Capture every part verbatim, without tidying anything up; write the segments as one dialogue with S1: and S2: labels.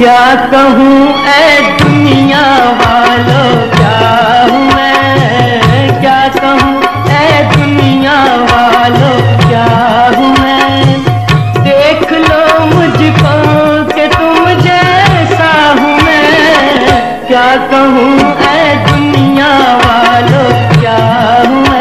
S1: क्या कहूँ ऐ दुनिया वालों, क्या हूँ मैं, क्या कहूँ ऐ दुनिया वालों, क्या हूँ मैं। देख लो मुझको कि तुम जैसा हूँ मैं, क्या कहूँ ऐ दुनिया वालों, क्या हूँ मैं।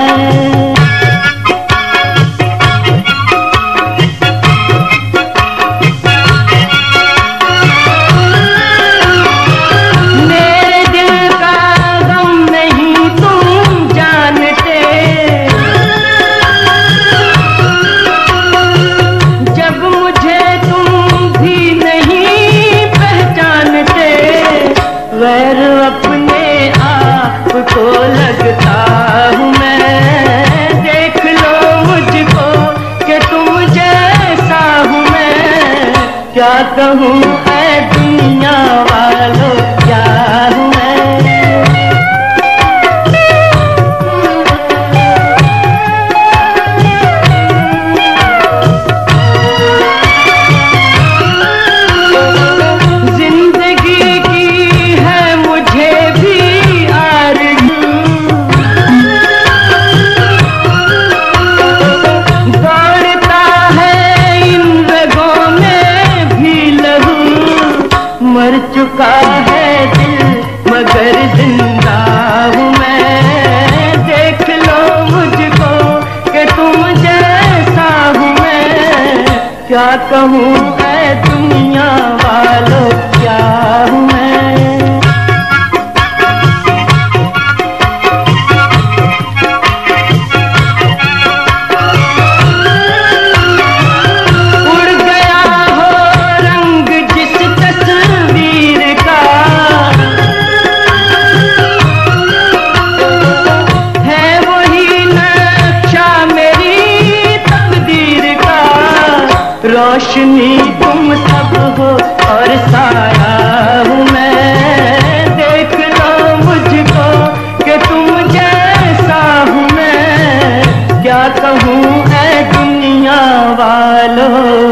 S1: वैर अपने आप को लगता हूँ मैं, देख लो मुझको कि तुम जैसा हूँ मैं, क्या कहूँ ऐ दुनिया वालों, क्या हूँ मैं। मर चुका है दिल मगर जिंदा हूँ मैं, देख लो मुझको कि तुम जैसा हूँ मैं, क्या कहूँ ऐ दुनिया वालों, क्या हूँ मैं। रोशनी तुम सब हो और साया हूँ मैं, देख लो मुझको कि तुम जैसा हूँ मैं, क्या कहूँ ऐ दुनिया वालों।